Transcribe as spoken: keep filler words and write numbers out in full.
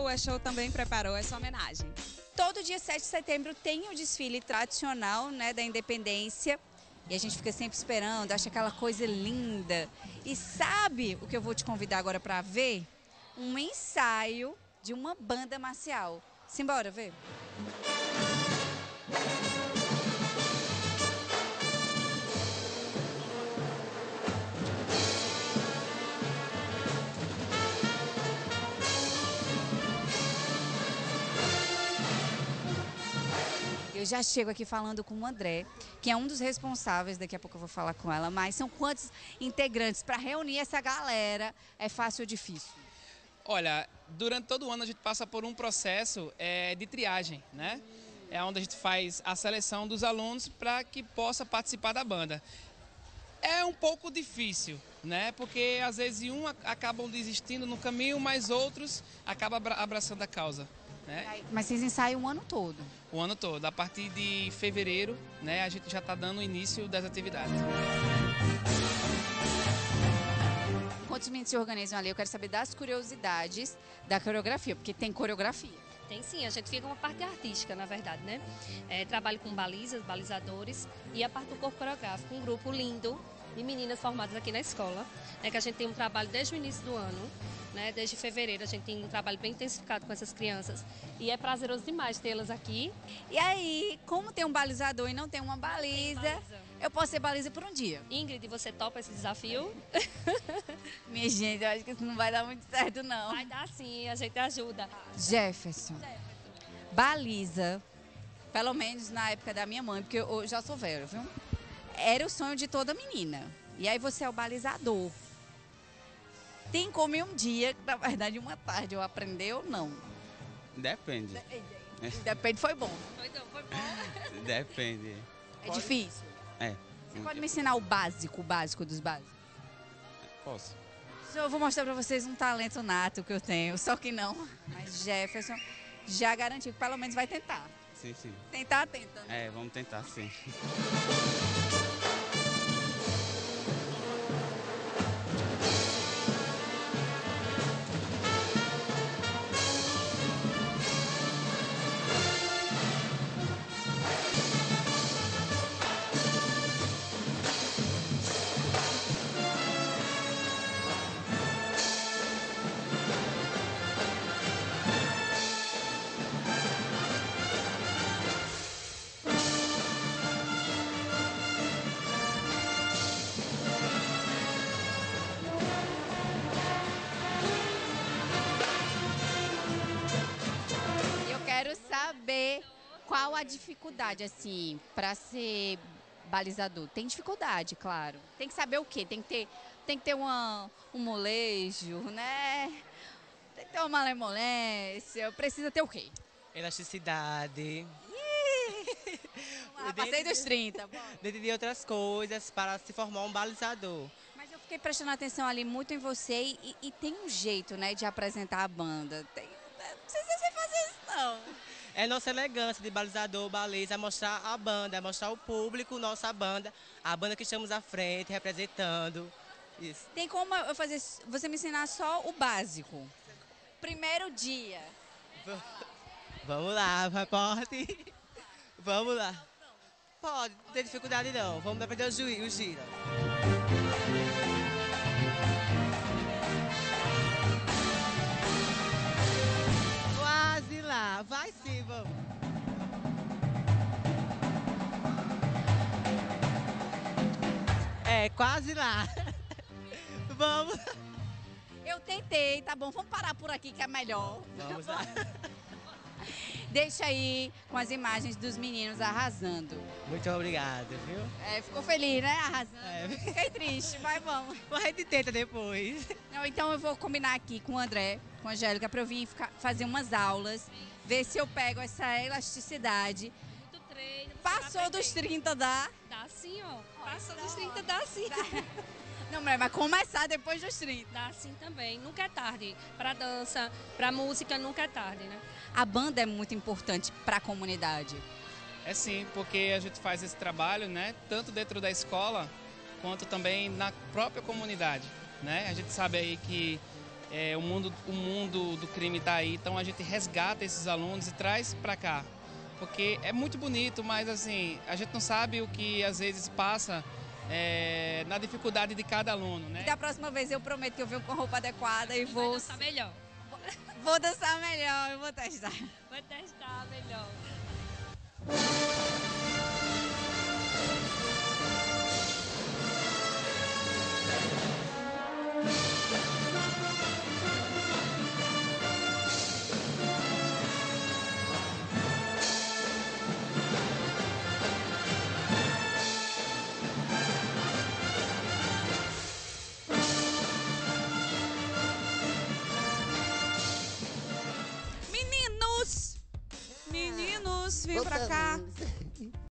o E-Show também preparou essa homenagem. Todo dia sete de setembro tem o desfile tradicional, né, da Independência. E a gente fica sempre esperando, acha aquela coisa linda. E sabe o que eu vou te convidar agora para ver? Um ensaio de uma banda marcial. Simbora ver? Eu já chego aqui falando com o André, que é um dos responsáveis, daqui a pouco eu vou falar com ela, mas são quantos integrantes para reunir essa galera? É fácil ou difícil? Olha, durante todo o ano a gente passa por um processo é, de triagem, né? É onde a gente faz a seleção dos alunos para que possa participar da banda. É um pouco difícil, né? Porque às vezes um acabam desistindo no caminho, mas outros acabam abraçando a causa. Né? Mas vocês ensaiam o ano todo? O ano todo. A partir de fevereiro, né, a gente já está dando início das atividades. Quantos meninos se organizam ali? Eu quero saber das curiosidades da coreografia, porque tem coreografia. Tem sim, a gente fica uma parte artística, na verdade, né? É, trabalho com balizas, balizadores e a parte do corpo coreográfico, um grupo lindo de meninas formadas aqui na escola, né, que a gente tem um trabalho desde o início do ano. Né, desde fevereiro a gente tem um trabalho bem intensificado com essas crianças e é prazeroso demais tê-las aqui. E aí, como tem um balizador e não tem uma baliza, tem baliza, eu posso ser baliza por um dia. Ingrid, você topa esse desafio? Minha gente, eu acho que isso não vai dar muito certo, não. Vai dar sim, a gente ajuda. Jefferson, Jefferson. Baliza, pelo menos na época da minha mãe, porque eu já sou velha, viu? Era o sonho de toda menina. E aí você é o balizador. Tem como um dia, na verdade uma tarde, eu aprender ou não? Depende. Depende, foi bom. Foi bom, foi bom. Depende. É pode... difícil? É. Você pode me ensinar o básico, o básico dos básicos? Posso. Eu vou mostrar pra vocês um talento nato que eu tenho, só que não. Mas Jefferson já garantiu que pelo menos vai tentar. Sim, sim. Tentar, tenta. Né? É, vamos tentar sim. Quero saber qual a dificuldade, assim, para ser balizador. Tem dificuldade, claro. Tem que saber o quê? Tem que ter, tem que ter uma, um molejo, né? Tem que ter uma malemolência. Precisa ter o quê? Elasticidade. Ah, passei dos trinta. Dentre de outras coisas para se formar um balizador. Mas eu fiquei prestando atenção ali muito em você e, e tem um jeito, né, de apresentar a banda. Tem, não sei se você fazer isso, não. É nossa elegância de balizador, baliza, é mostrar a banda, é mostrar ao público nossa banda, a banda que estamos à frente, representando. Isso. Tem como eu fazer, você me ensinar só o básico? Primeiro dia. Vamos lá, repórter. Vamos lá. Pode, não tem dificuldade não. Vamos aprender o, o giro. Quase lá. Vai sim, vamos. É, quase lá. Vamos. Eu tentei, tá bom. Vamos parar por aqui que é melhor. Vamos lá. Deixa aí com as imagens dos meninos arrasando. Muito obrigado, viu? É, ficou feliz, né? Arrasando. É. Fiquei triste, mas vamos. A gente tenta depois. Não, então eu vou combinar aqui com o André, com a Angélica, para eu vir ficar, fazer umas aulas, ver se eu pego essa elasticidade. Muito treino. Passou dos trinta, dá? Dá sim, ó. Passou dos trinta, dá sim. Dá. Não, mulher, mas começar depois dos trinta. Dá sim também. Nunca é tarde. Para dança, para música, nunca é tarde, né? A banda é muito importante para a comunidade. É sim, porque a gente faz esse trabalho, né, tanto dentro da escola, quanto também na própria comunidade, né? A gente sabe aí que É, o, mundo, o mundo do crime está aí, então a gente resgata esses alunos e traz para cá. Porque é muito bonito, mas assim, a gente não sabe o que às vezes passa é, na dificuldade de cada aluno, né? E da próxima vez eu prometo que eu venho com roupa adequada e vou, Vai dançar melhor. vou dançar melhor, eu vou testar. Vai testar melhor. Meninos! Meninos, vem pra cá. Voltamos.